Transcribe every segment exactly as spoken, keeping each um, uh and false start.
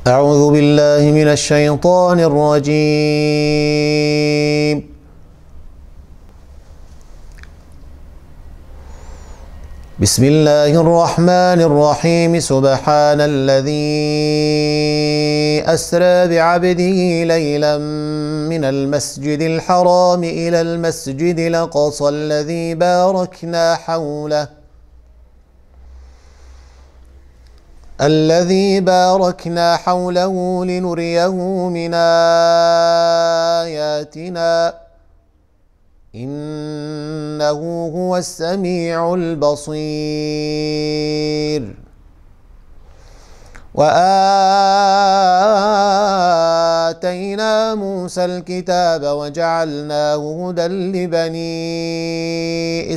أعوذ بالله من الشيطان الرجيم. بسم الله الرحمن الرحيم. سبحان الذي أسرى بعبده ليلا من المسجد الحرام إلى المسجد الأقصى الذي باركنا حوله الذي باركنا حوله لنريه من آياتنا إنه هو السميع البصير. وآتينا موسى الكتاب وجعلناه هدى لبني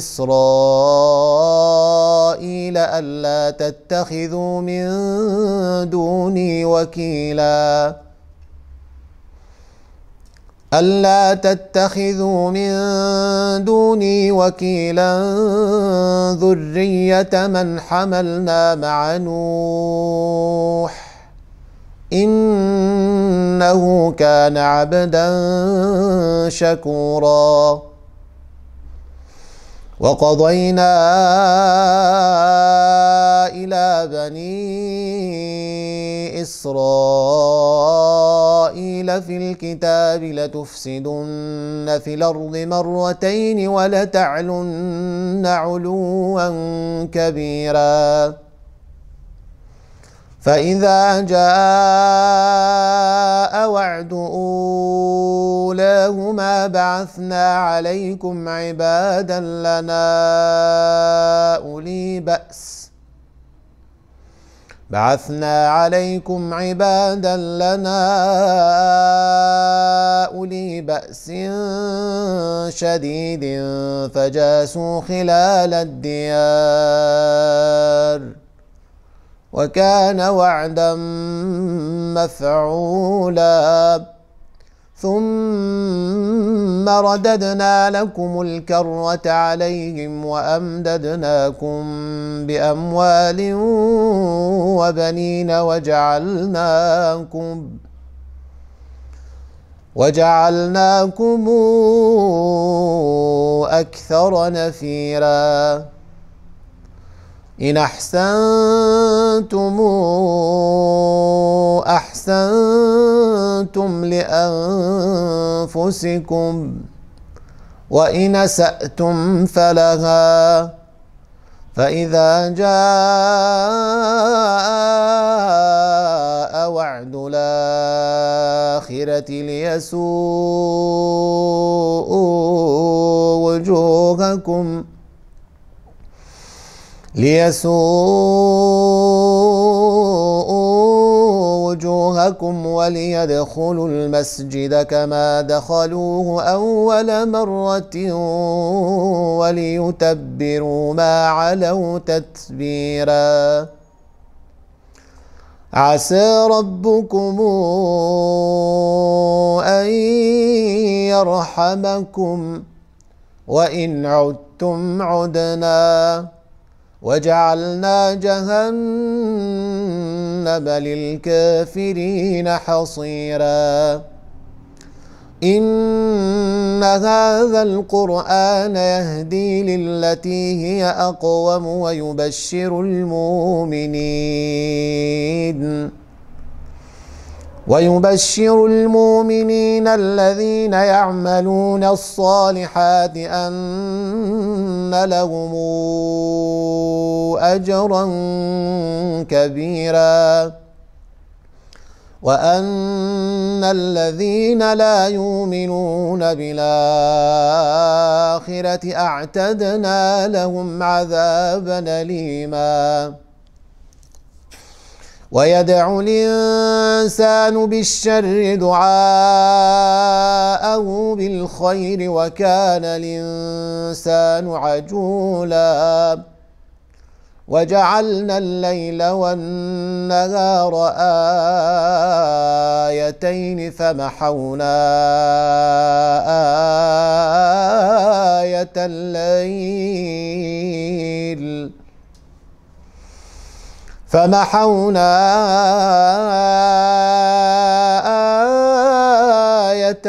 إسرائيل ألا تتخذوا من دوني وكيلا ألا تتخذوا من دوني وكيلا ذرية من حملنا مع نوح إنه كان عبدا شكورا. وقضينا إلى بني إسرائيل في الكتاب لتفسدن في الأرض مرتين ولتعلن علوا كبيرا. فإذا جاء وعد أولاهما بعثنا عليكم عبادا لنا أولي بأس بعثنا عليكم عبادا لنا أولي بأس شديد فجاسوا خلال الديار وكان وعدا مفعولا. ثم رددنا لكم الكرة عليهم وأمددناكم بأموال وبنين وجعلناكم وجعلناكم أكثر نفيرا. إن أحسنتم أحسنتم لأنفسكم وإن أسأتم فلها. فإذا جاء وعد الآخرة ليسوءوا وجوهكم ليسوءوا وجوهكم وليدخلوا المسجد كما دخلوه أول مرة وليتبروا ما علوا تتبيرا. عسى ربكم أن يرحمكم وإن عدتم عدنا وجعلنا جهنم للكافرين حصيرا. إن هذا القرآن يهدي للتي هي أقوم ويبشر المؤمنين ويبشر المؤمنين الذين يعملون الصالحات أن لهم أجرا كبيرا وأن الذين لا يؤمنون بالآخرة أعتدنا لهم عذابا أليما. ويدعو الإنسان بالشر دعاءه بالخير وكان الإنسان عجولا. وجعلنا الليل والنهار آيتين فمحونا آية الليل فمحونا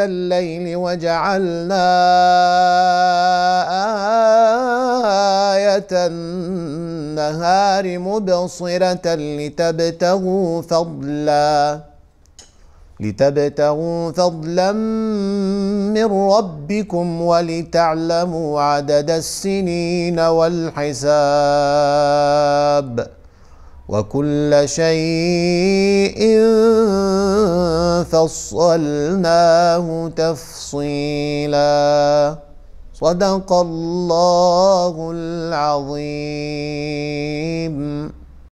الليل وجعلنا آية النهار مبصرة لتبتغوا فضلا لتبتغوا فضلا من ربكم ولتعلموا عدد السنين والحساب وكل شيء فصلناه تفصيلا. صدق الله العظيم.